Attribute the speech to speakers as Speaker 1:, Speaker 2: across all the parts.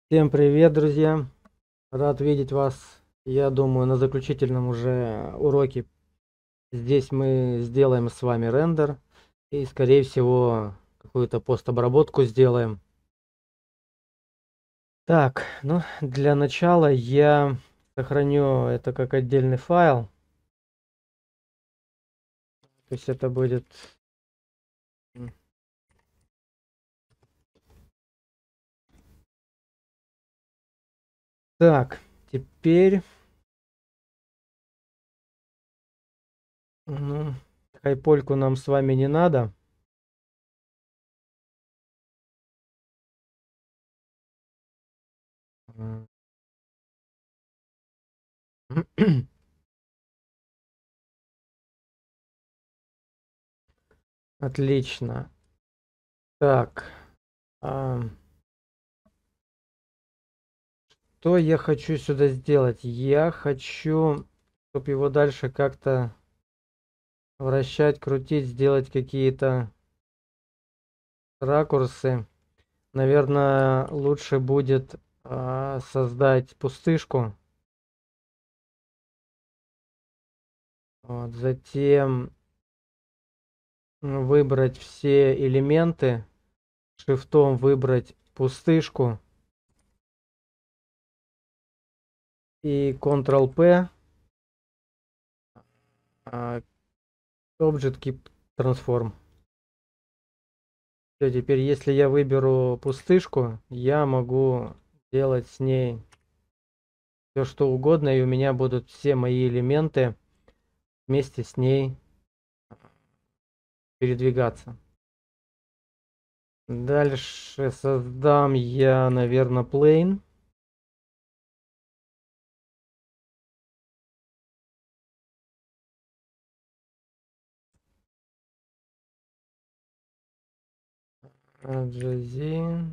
Speaker 1: Всем привет, друзья! Рад видеть вас. Я думаю, на заключительном уже уроке здесь мы сделаем с вами рендер и, скорее всего, какую-то постобработку сделаем. Так, ну, для начала я сохраню это как отдельный файл. То есть это будет... Так, теперь... Ну, хайпольку нам с вами не надо. Отлично. Так, что я хочу сюда сделать? Я хочу, чтобы его дальше как-то вращать, крутить, сделать какие-то ракурсы. Наверное, лучше будет создать пустышку. Вот, затем выбрать все элементы, шрифтом выбрать пустышку и Ctrl-P, Object Keep Transform. Все, теперь если я выберу пустышку, я могу делать с ней все что угодно, и у меня будут все мои элементы вместе с ней передвигаться. Дальше создам я, наверное, plane. JZ.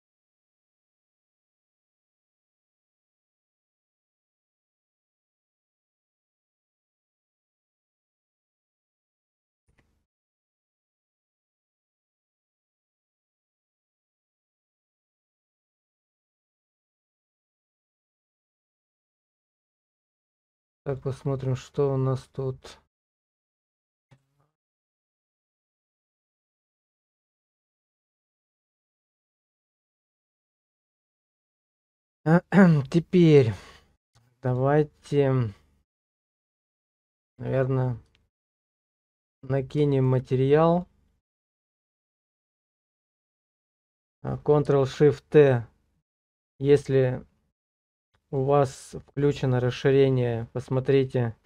Speaker 1: Так, посмотрим, что у нас тут. Теперь давайте, наверное, накинем материал. Ctrl-Shift-T, если у вас включено расширение, посмотрите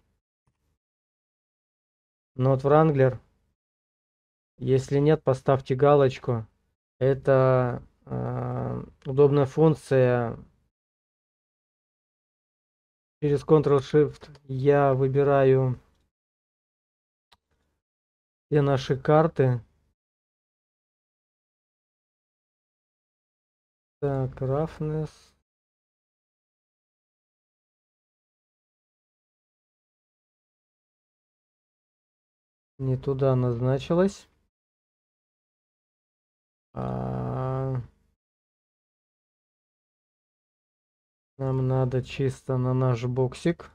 Speaker 1: Node Wrangler. Если нет, поставьте галочку. Это удобная функция. Через Ctrl-Shift я выбираю все наши карты. Так, roughness. Не туда назначилась. Нам надо чисто на наш боксик.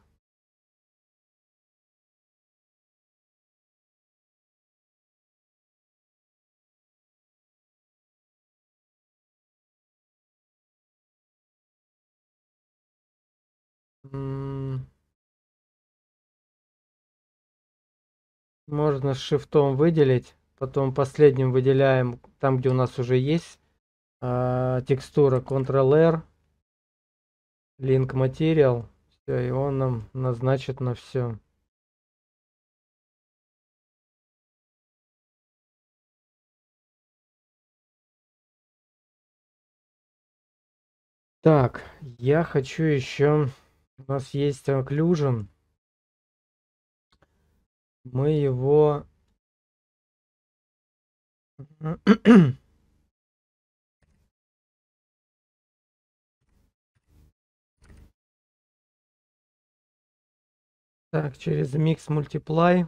Speaker 1: Можно шифтом выделить. Потом последним выделяем там, где у нас уже есть текстура. Ctrl-R. Link Material. Все, и он нам назначит на все. Так, я хочу еще... У нас есть occlusion. Мы его... Так, через Mix Multiply.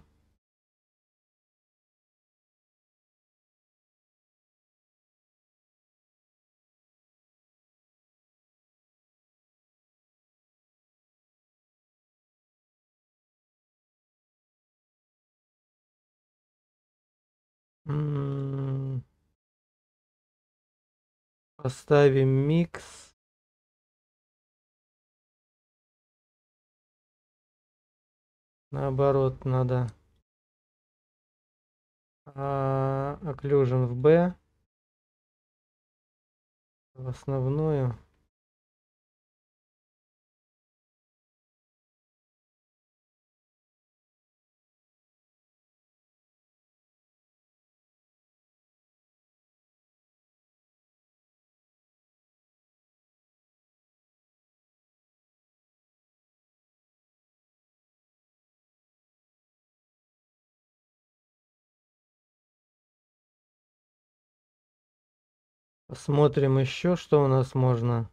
Speaker 1: Поставим микс. Наоборот, надо occlusion в B, в основную. Посмотрим еще, что у нас можно.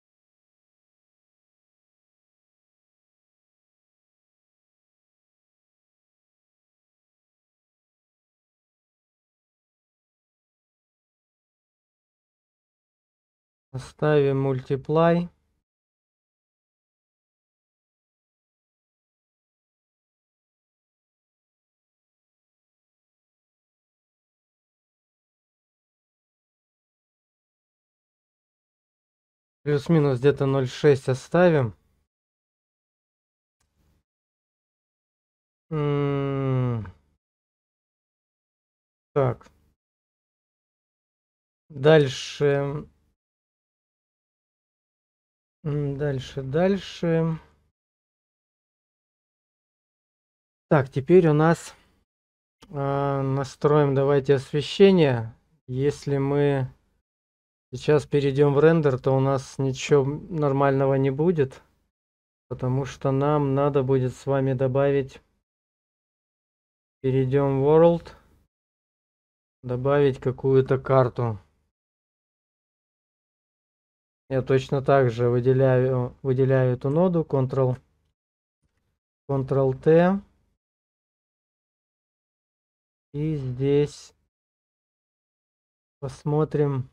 Speaker 1: Оставим multiply. Плюс-минус где-то 0,6 оставим. Так. Дальше. Дальше. Так, теперь у нас настроим, давайте, освещение. Если мы сейчас перейдем в рендер, то у нас ничего нормального не будет, потому что нам надо будет с вами добавить, перейдем в World, добавить какую-то карту. Я точно так же выделяю эту ноду, Ctrl-T. И здесь посмотрим.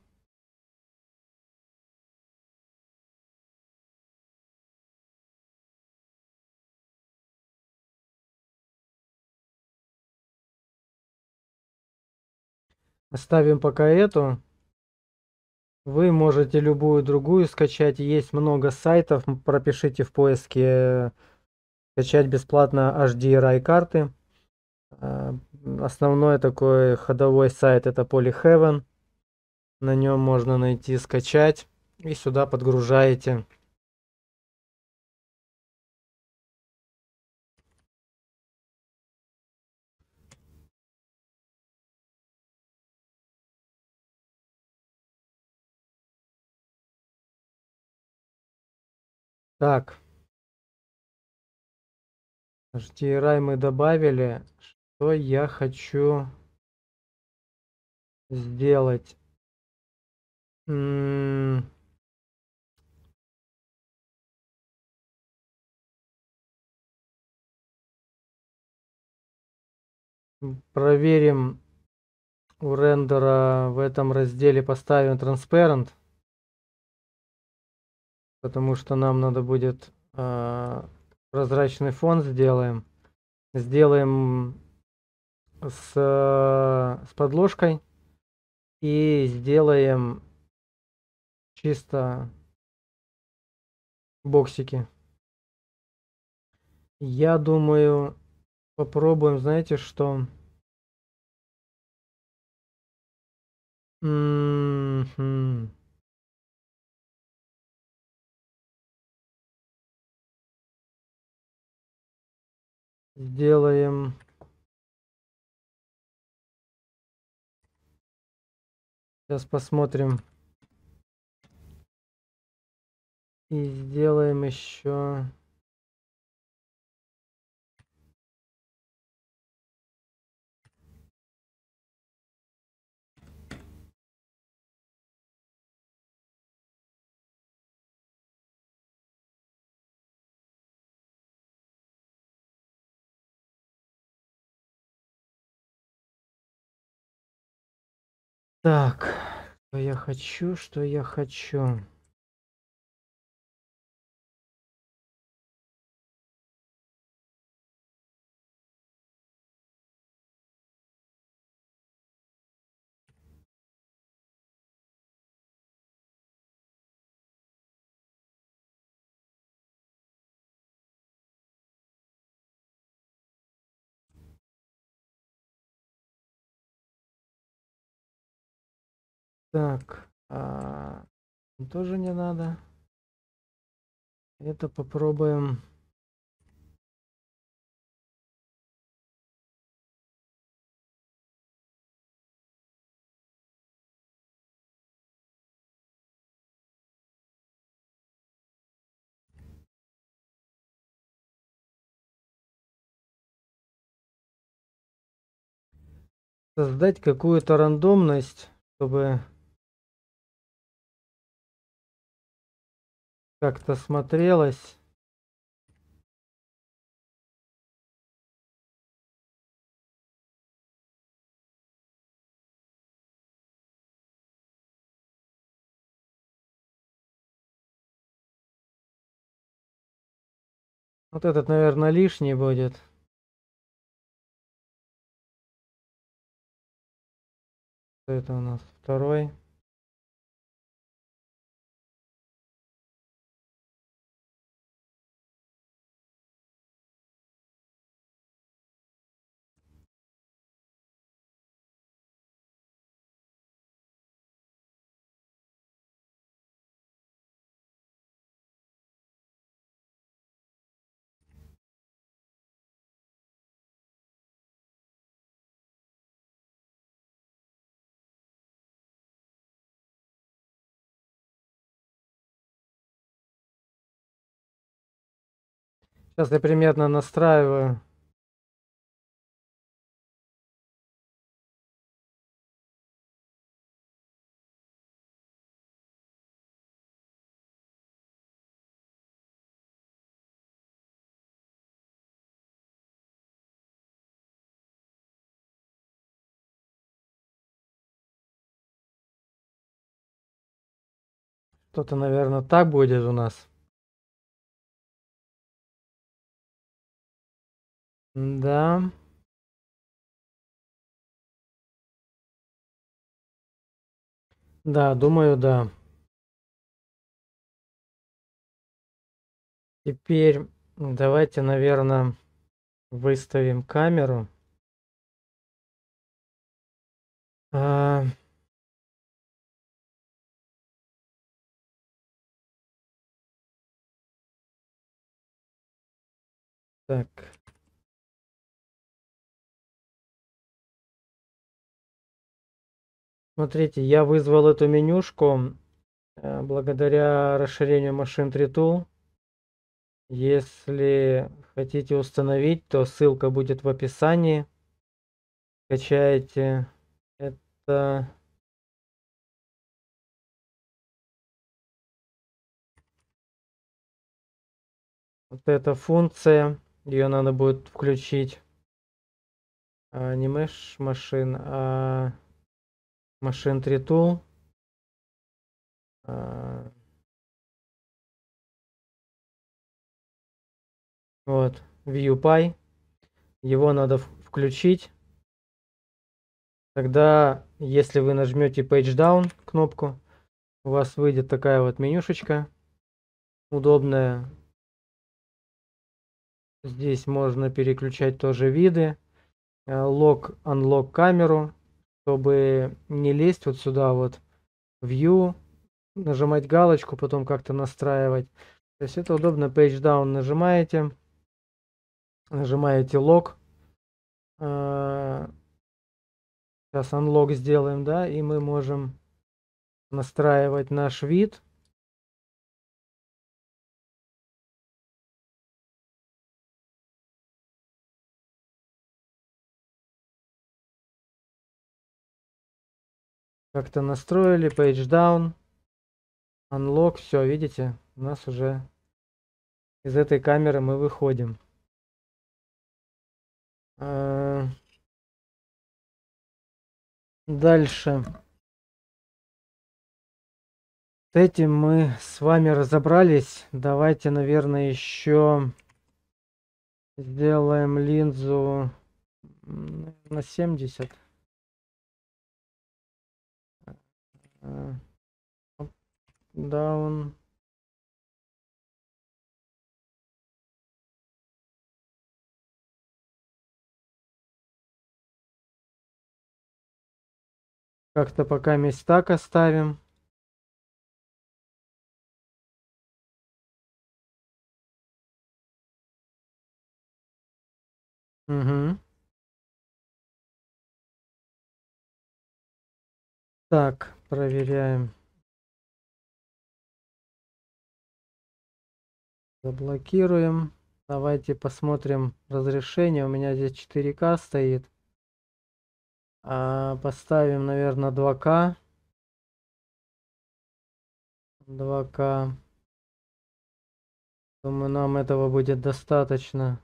Speaker 1: Оставим пока эту. Вы можете любую другую скачать. Есть много сайтов. Пропишите в поиске скачать бесплатно HDRI карты. Основной такой ходовой сайт — это Polyheaven. На нем можно найти, скачать. И сюда подгружаете. Так. HDRI мы добавили. Что я хочу сделать? Проверим у рендера в этом разделе, поставим Transparent, потому что нам надо будет прозрачный фон сделаем. Сделаем с подложкой и сделаем чисто боксики. Я думаю, попробуем, знаете что? Сделаем сейчас, посмотрим, и сделаем еще. Так, что я хочу. Так, тоже не надо. Это попробуем. Создать какую-то рандомность, чтобы как-то смотрелось. Вот этот, наверное, лишний будет. Это у нас второй. Сейчас я примерно настраиваю. Что-то, наверное, так будет у нас. Да. Да, думаю, да. Теперь давайте, наверное, выставим камеру. А, так. Смотрите, я вызвал эту менюшку благодаря расширению Machine 3 Tool. Если хотите установить, то ссылка будет в описании. Качаете. Это вот эта функция. Ее надо будет включить. Не Mesh Machine, а Machine 3 Tool. Вот, ViewPy. Его надо включить. Тогда, если вы нажмете Page Down кнопку, у вас выйдет такая вот менюшечка удобная. Здесь можно переключать тоже виды. Lock, Unlock камеру, чтобы не лезть вот сюда вот View, нажимать галочку, потом как-то настраивать. То есть это удобно. Page Down нажимаете Lock. Сейчас Unlock сделаем, да, и мы можем настраивать наш вид. Как-то настроили, Page Down, Unlock, все, видите, у нас уже из этой камеры мы выходим. Дальше. С этим мы с вами разобрались. Давайте, наверное, еще сделаем линзу на 70. Down. Как-то пока месть так оставим. Угу. Так, проверяем. Заблокируем. Давайте посмотрим разрешение. У меня здесь 4К стоит. Поставим, наверное, 2К. 2К. Думаю, нам этого будет достаточно.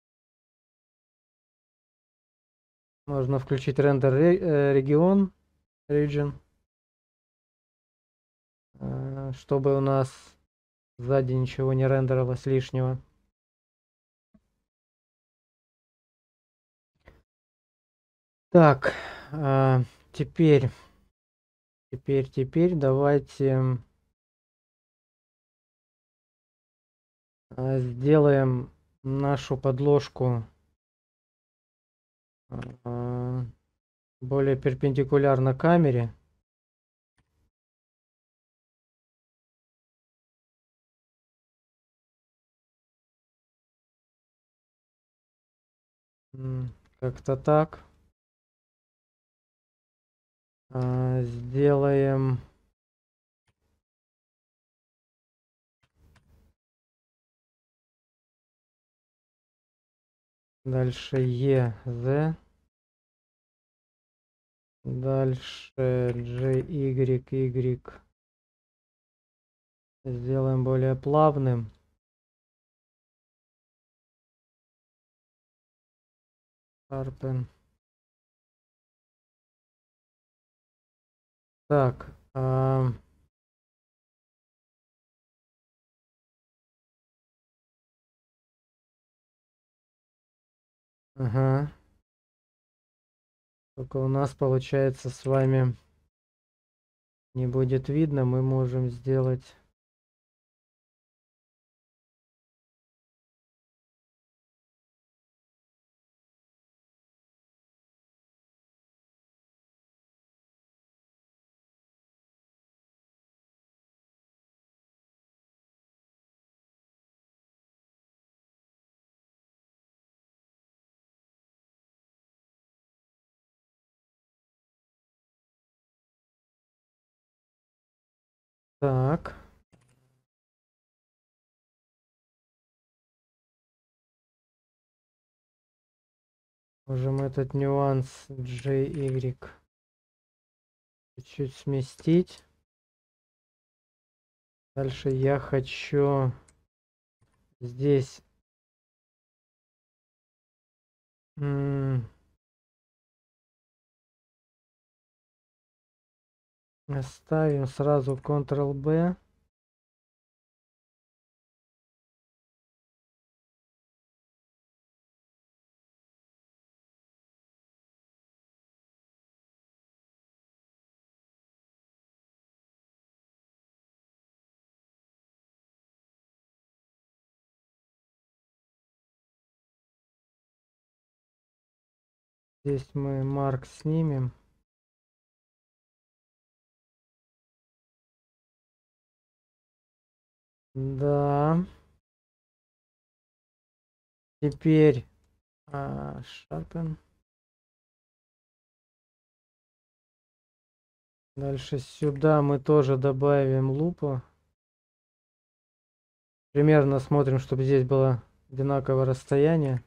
Speaker 1: Можно включить рендер регион, region, чтобы у нас сзади ничего не рендерилось лишнего. Так, теперь давайте сделаем нашу подложку более перпендикулярно камере. Как-то так. Сделаем дальше EZ. Дальше GY. Сделаем более плавным. Sharpen. Так. Ага. Только у нас получается с вами не будет видно. Мы можем сделать... Так. Можем этот нюанс GY чуть-чуть сместить. Дальше я хочу здесь оставим сразу Ctrl-B. Здесь мы марк снимем. Да. Теперь Sharpen. Дальше сюда мы тоже добавим лупу. Примерно смотрим, чтобы здесь было одинаковое расстояние.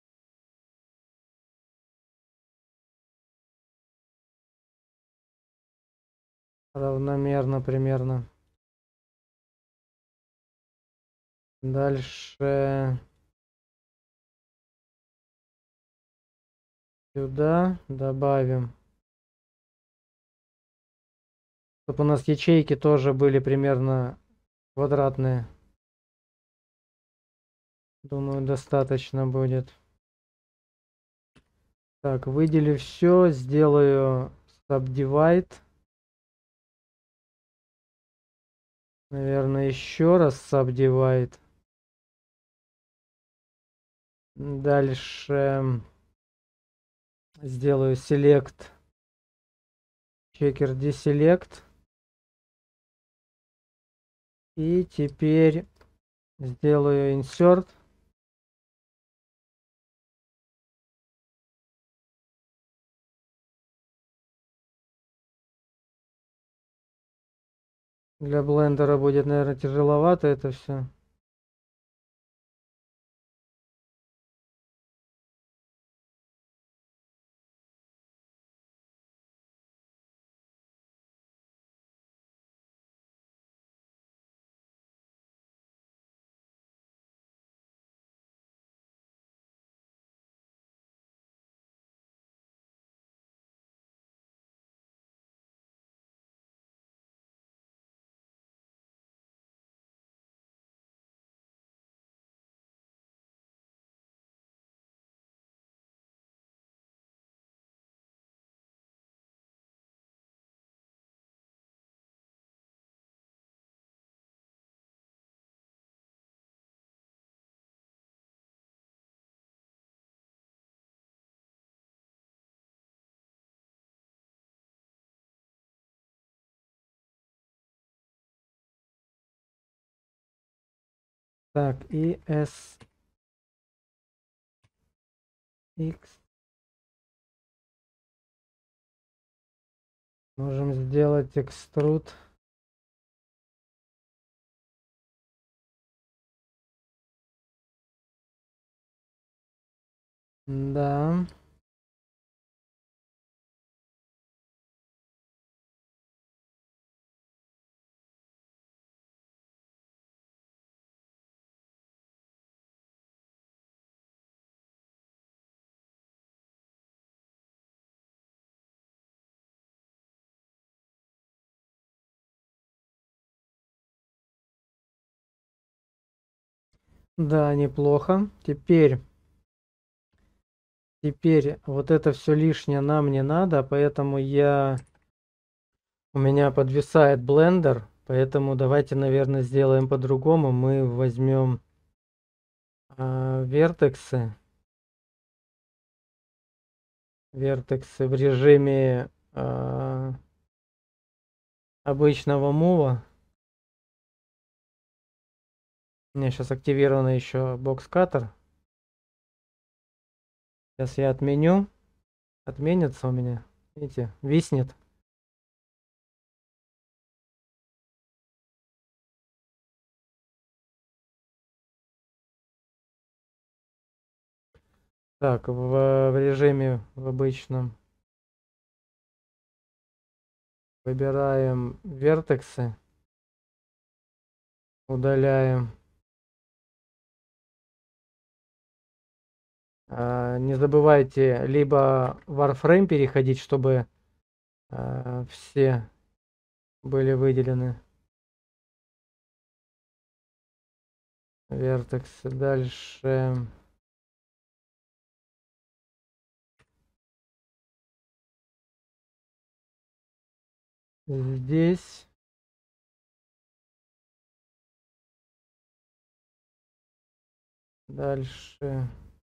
Speaker 1: Равномерно примерно. Дальше сюда добавим, чтобы у нас ячейки тоже были примерно квадратные. Думаю, достаточно будет. Так, выделю все, сделаю subdivide. Наверное, еще раз subdivide. Дальше сделаю select Checker deselect. И теперь сделаю insert. Для блендера будет, наверное, тяжеловато это все. Так, и SX. Можем сделать экструд. Да. Да, неплохо. Теперь вот это все лишнее нам не надо, поэтому у меня подвисает блендер, поэтому давайте, наверное, сделаем по-другому. Мы возьмем вертексы в режиме обычного мува. У меня сейчас активирован еще бокс-каттер. Сейчас я отменю. Отменится у меня. Видите, виснет. Так, в режиме в обычном выбираем вертексы, удаляем. Не забывайте либо Warframe переходить, чтобы все были выделены. Вертексы. Дальше. Здесь. Дальше.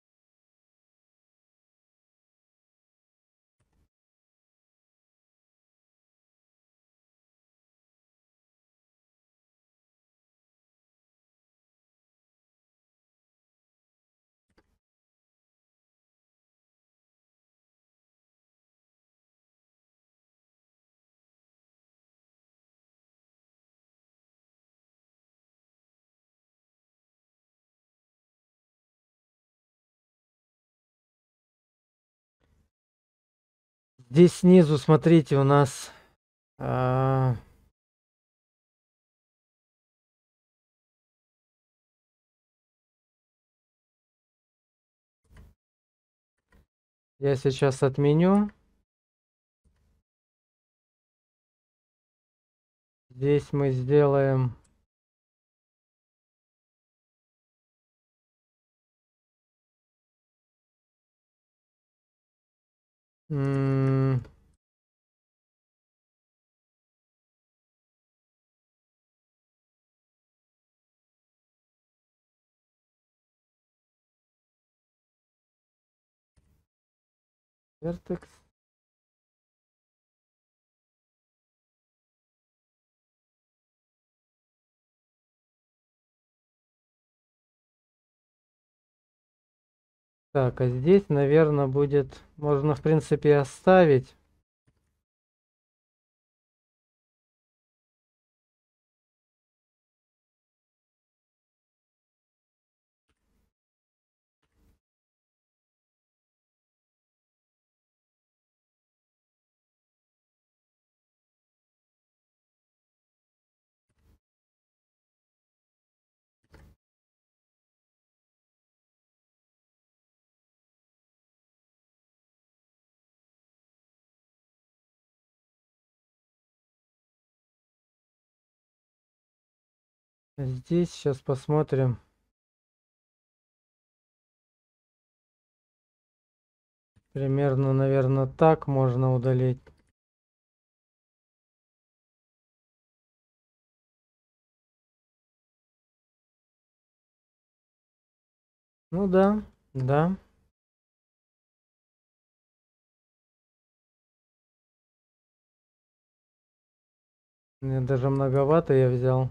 Speaker 1: Здесь снизу, смотрите, у нас я сейчас отменю. Здесь мы сделаем вертекс. Так, а здесь, наверное, будет... Можно, в принципе, оставить. Здесь сейчас посмотрим. Примерно, наверное, так можно удалить. Ну да, да. Мне даже многовато я взял.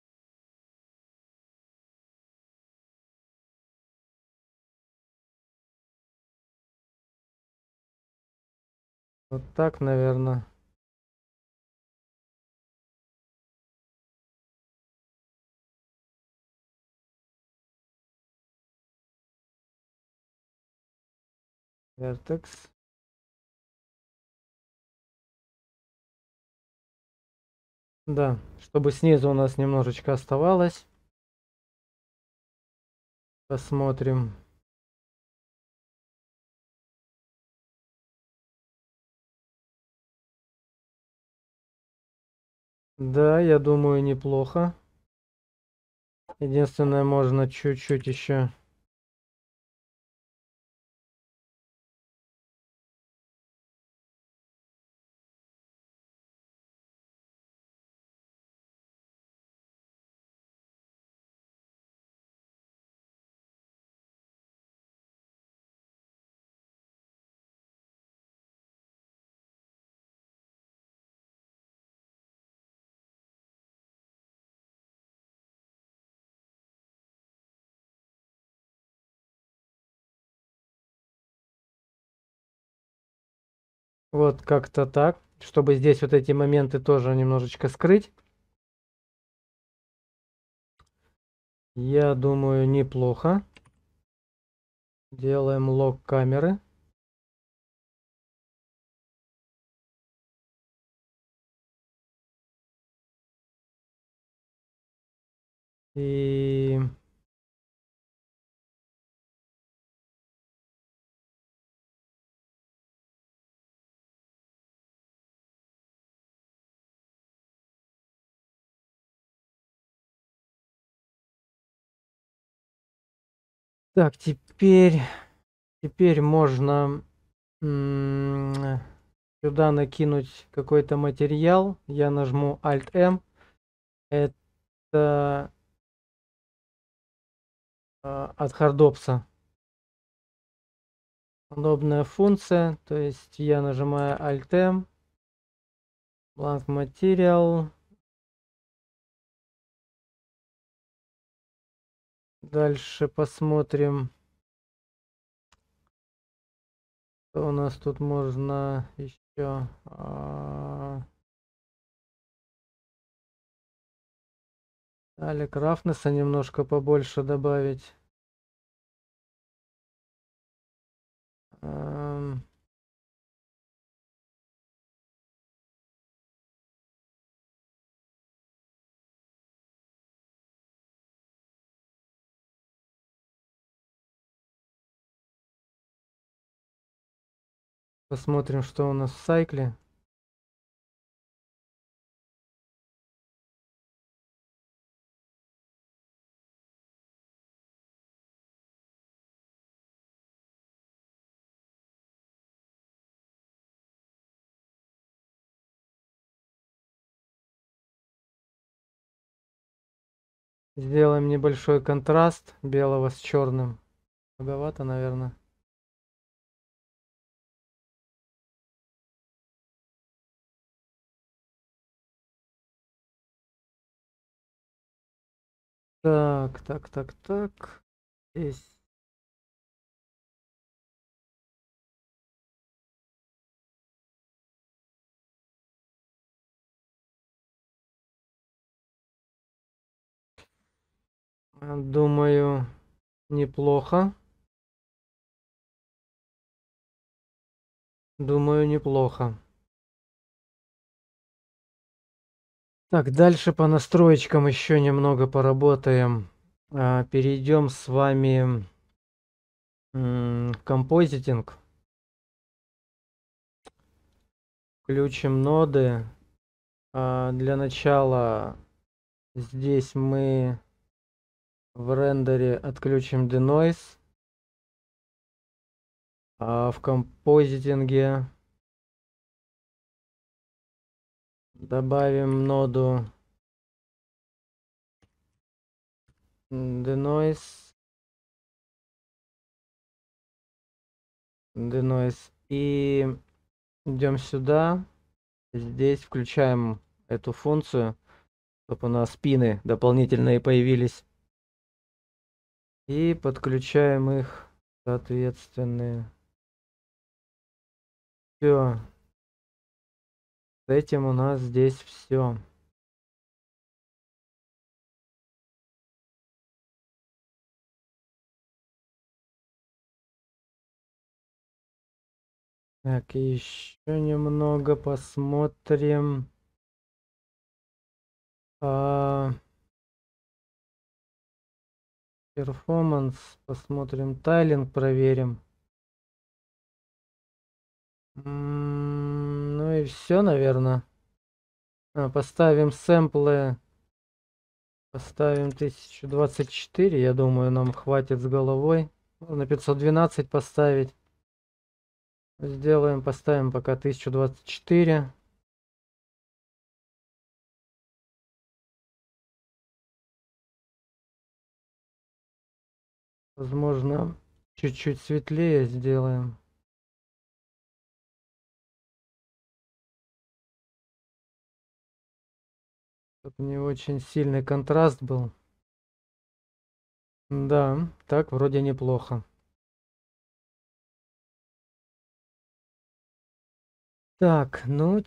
Speaker 1: Вот так, наверное. Vertex. Да, чтобы снизу у нас немножечко оставалось. Посмотрим. Да, я думаю, неплохо. Единственное, можно чуть-чуть еще. Вот как-то так. Чтобы здесь вот эти моменты тоже немножечко скрыть. Я думаю, неплохо. Делаем лог камеры. И так, теперь можно сюда накинуть какой-то материал. Я нажму Alt-M. Это от хардопса. Удобная функция. То есть я нажимаю Alt-M. Blank Material. Дальше посмотрим, что у нас тут можно еще. Далее крафтнесса немножко побольше добавить. Посмотрим, что у нас в сайкле. Сделаем небольшой контраст белого с черным. Многовато, наверное. Так. Здесь Думаю, неплохо. Думаю, неплохо. Так, дальше по настроечкам еще немного поработаем. Перейдем с вами в композитинг. Включим ноды. Для начала здесь мы в рендере отключим denoise. В композитинге добавим ноду denoise. И идем сюда. Здесь включаем эту функцию, чтобы у нас пины дополнительные появились. И подключаем их соответственные. Все. С этим у нас здесь все. Так, еще немного посмотрим. Перформанс. Посмотрим. Тайлинг проверим. Ну и все, наверное. Поставим сэмплы. Поставим 1024. Я думаю, нам хватит с головой. Можно 512 поставить. Поставим пока 1024. Возможно, чуть-чуть светлее сделаем. Чтобы не очень сильный контраст был. Да, так вроде неплохо. Так, ну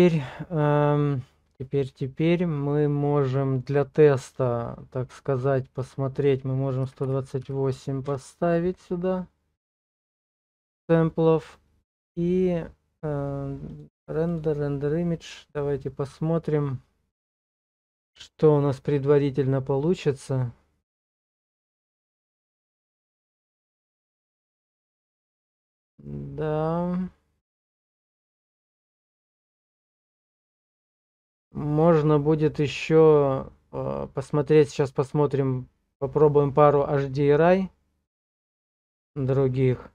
Speaker 1: теперь мы можем для теста, так сказать, посмотреть. Мы можем 128 поставить сюда сэмплов и рендер image. Давайте посмотрим, что у нас предварительно получится. Да. Можно будет еще посмотреть. Сейчас посмотрим. Попробуем пару HDRI других.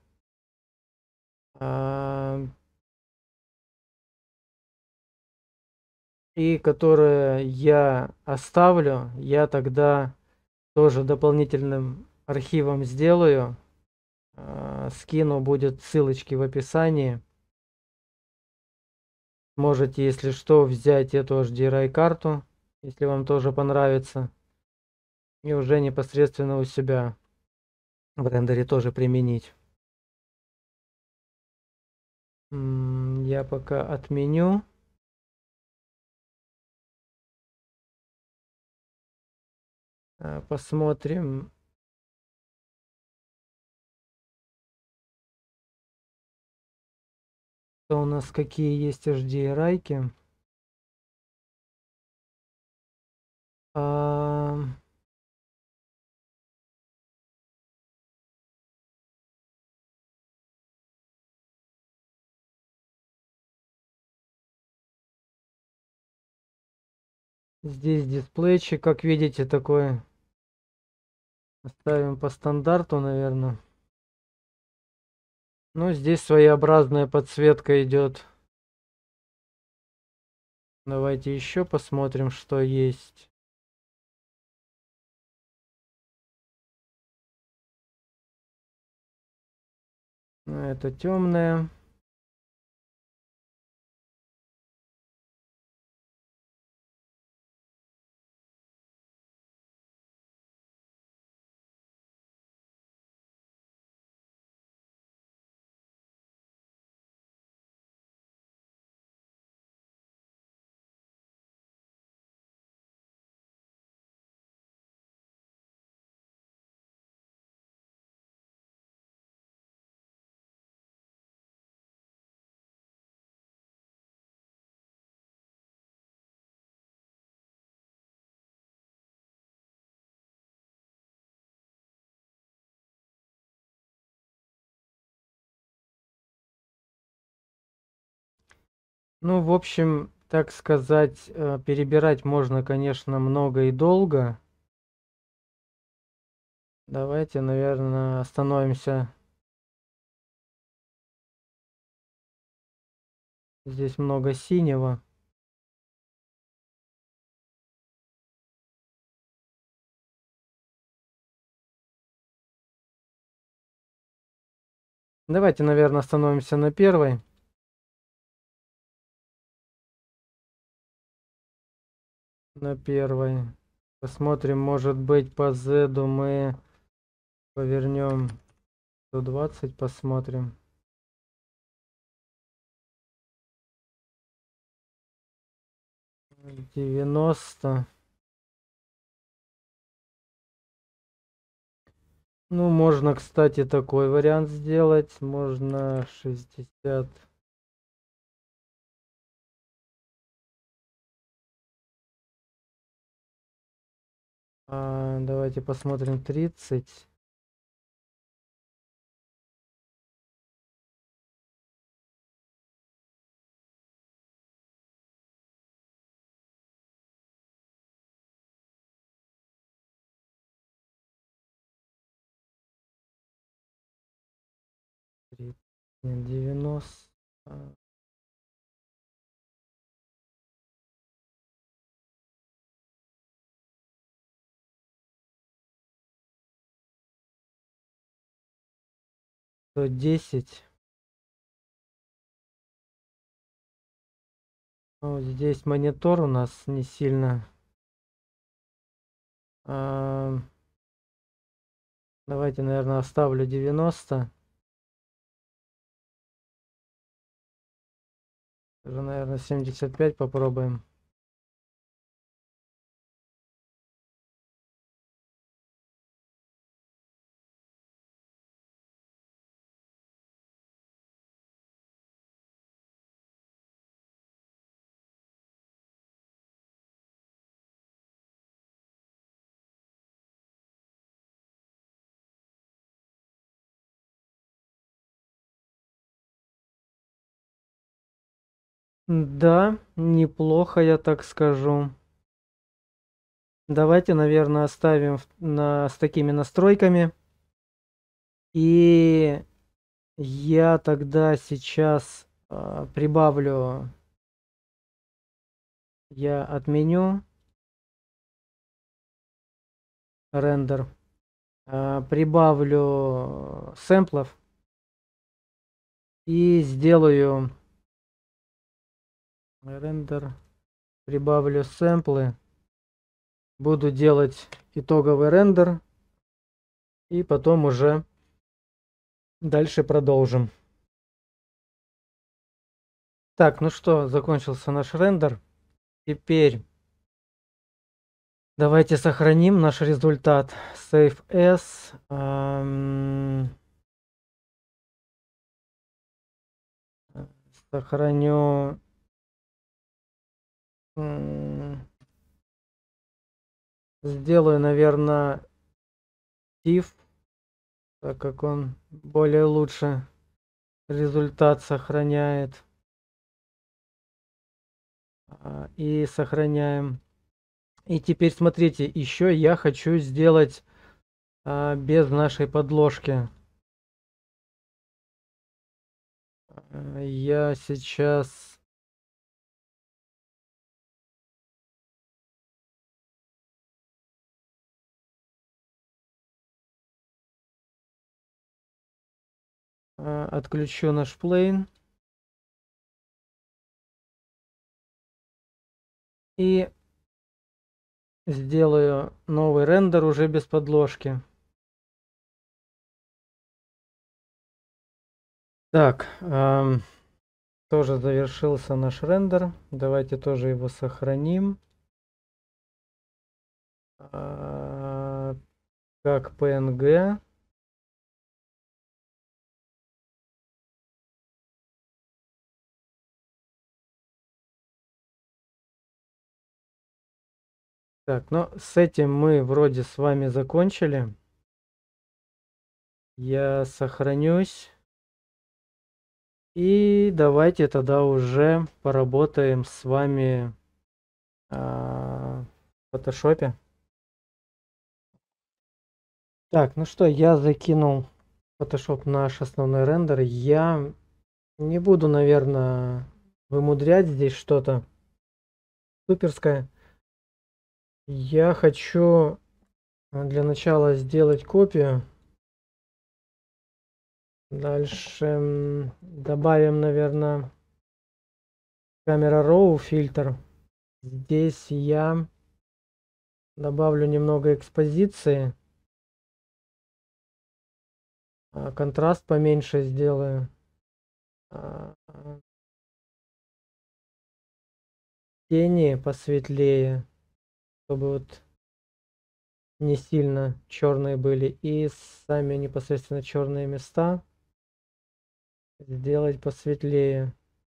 Speaker 1: И которые я оставлю, я тогда тоже дополнительным архивом сделаю. Скину, будет ссылочки в описании. Можете, если что, взять эту HDRI карту, если вам тоже понравится. И уже непосредственно у себя в рендере тоже применить. Я пока отменю. Посмотрим. Что у нас, какие есть HDRI-ки. Здесь дисплейчик, как видите, такой. Оставим по стандарту, наверное. Ну, здесь своеобразная подсветка идет. Давайте еще посмотрим, что есть. Это темная. Ну, в общем, так сказать, перебирать можно, конечно, много и долго. Давайте, наверное, остановимся. Здесь много синего. Давайте, наверное, остановимся на первой. На первой. Посмотрим, может быть, по Z мы повернем 120, посмотрим. 90. Ну, можно, кстати, такой вариант сделать. Можно 60. Давайте посмотрим 30. Нет, 90. 110. Ну, здесь монитор у нас не сильно. Давайте, наверное, оставлю 90. Уже, наверное, 75 попробуем. Да, неплохо, я так скажу. Давайте, наверное, оставим с такими настройками. И я тогда сейчас прибавлю, я отменю рендер, прибавлю сэмплов и сделаю рендер, прибавлю сэмплы, буду делать итоговый рендер и потом уже дальше продолжим. Так, ну что, закончился наш рендер. Теперь давайте сохраним наш результат. Save as. Сохраню. Сделаю, наверное, TIFF, так как он более лучше результат сохраняет. И сохраняем. И теперь смотрите, еще я хочу сделать без нашей подложки. Я сейчас отключу наш плейн. И сделаю новый рендер уже без подложки. Так, тоже завершился наш рендер. Давайте тоже его сохраним. Как PNG. Так, ну с этим мы вроде с вами закончили. Я сохранюсь. И давайте тогда уже поработаем с вами в фотошопе. Так, ну что, я закинул Photoshop наш основной рендер. Я не буду, наверное, вымудрять здесь что-то суперское. Я хочу для начала сделать копию. Дальше добавим, наверное, камера RAW фильтр. Здесь я добавлю немного экспозиции. Контраст поменьше сделаю. Тени посветлее, чтобы вот не сильно черные были. И сами непосредственно черные места сделать посветлее.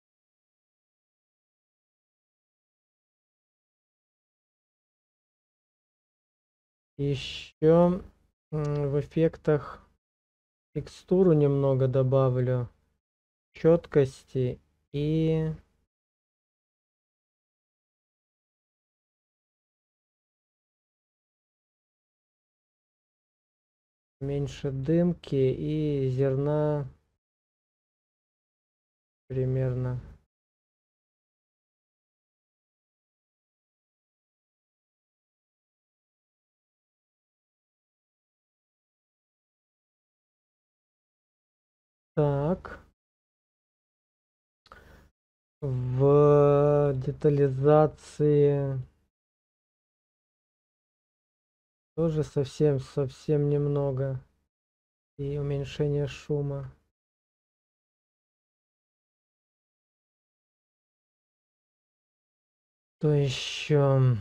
Speaker 1: Еще в эффектах текстуру немного добавлю, четкости и меньше дымки и зерна примерно. Так. В детализации тоже совсем немного. И уменьшение шума. То еще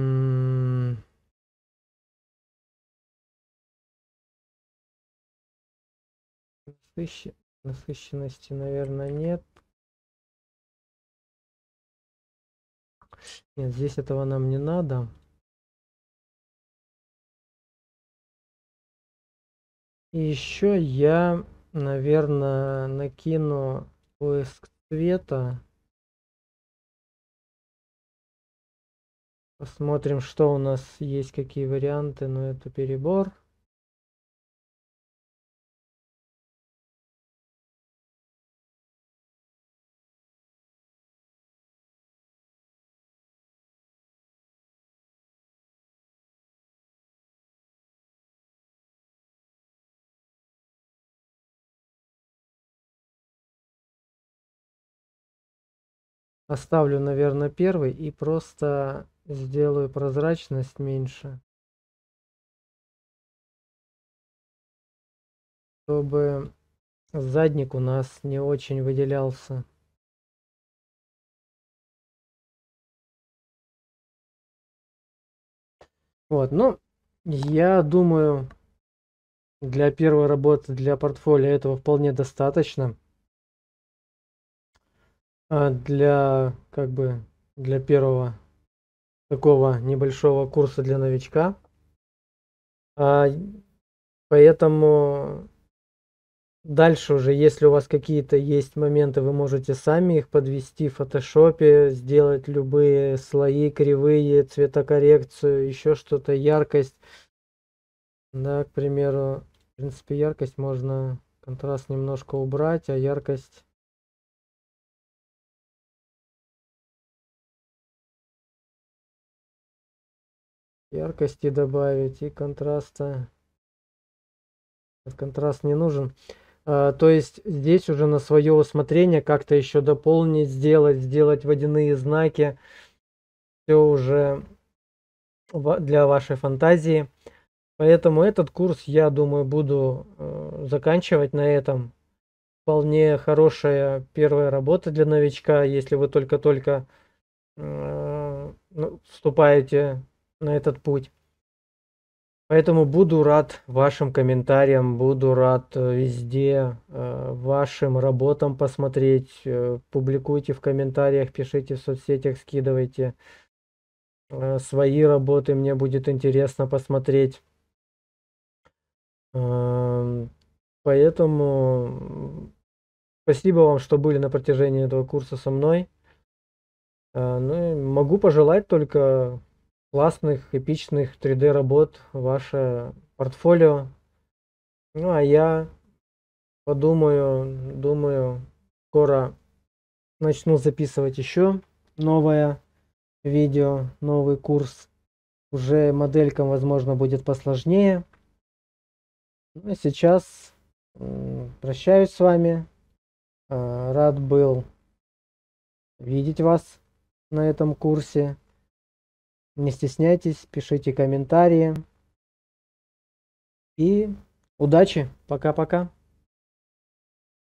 Speaker 1: насыщенности, наверное, нет. Нет, здесь этого нам не надо. И еще я, наверное, накину поиск цвета. Посмотрим, что у нас есть, какие варианты, но это перебор. Оставлю, наверное, первый и просто сделаю прозрачность меньше, чтобы задник у нас не очень выделялся. Вот, ну, я думаю, для первой работы, для портфолио этого вполне достаточно. Для, как бы, для первого такого небольшого курса для новичка. Поэтому дальше уже, если у вас какие-то есть моменты, вы можете сами их подвести в фотошопе, сделать любые слои, кривые, цветокоррекцию, еще что-то, яркость. Да, к примеру, в принципе, яркость можно, контраст немножко убрать, а яркости добавить и контраста. Контраст не нужен. То есть здесь уже на свое усмотрение как-то еще дополнить, сделать водяные знаки. Все уже для вашей фантазии. Поэтому этот курс, я думаю, буду заканчивать на этом. Вполне хорошая первая работа для новичка, если вы только-только вступаете на этот путь. Поэтому буду рад вашим комментариям, буду рад везде вашим работам посмотреть. Публикуйте в комментариях, пишите в соцсетях, скидывайте свои работы, мне будет интересно посмотреть. Поэтому Спасибо вам, что были на протяжении этого курса со мной. Ну и могу пожелать только классных, эпичных 3D работ в ваше портфолио. Ну а я думаю, скоро начну записывать еще новое видео, новый курс. Уже моделькам, возможно, будет посложнее. Ну, а сейчас прощаюсь с вами. Рад был видеть вас на этом курсе. Не стесняйтесь, пишите комментарии. И удачи. Пока-пока.